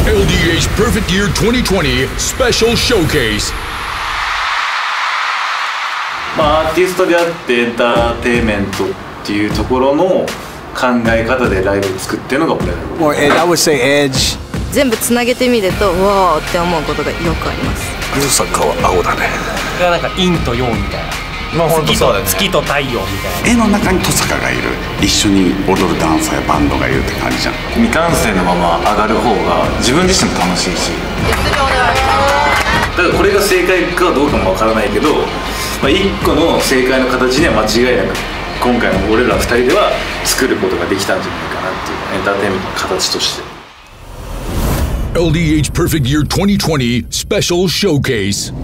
LDH Perfect Year 2020 Special Showcase。 アーティストであってエンターテインメントっていうところの考え方でライブ作ってるのが俺ら。 Or I would say edge。 全部つなげてみるとわーって思うことがよくあります。 ユーサカは青だね。 がなんか陰と陽みたいな。 本当そうだね。 月と太陽みたいな。 絵の中に登坂がいる、一緒に踊るダンサーやバンドがいるって感じじゃん。 未完成のまま上がる方が自分自身も楽しいし、だからこれが正解かどうかもわからないけど、一個の正解の形には間違いなく今回の俺ら2人では作ることができたんじゃないかなっていう、エンターテインメントの形として。 LDH Perfect Year 2020 Special Showcase。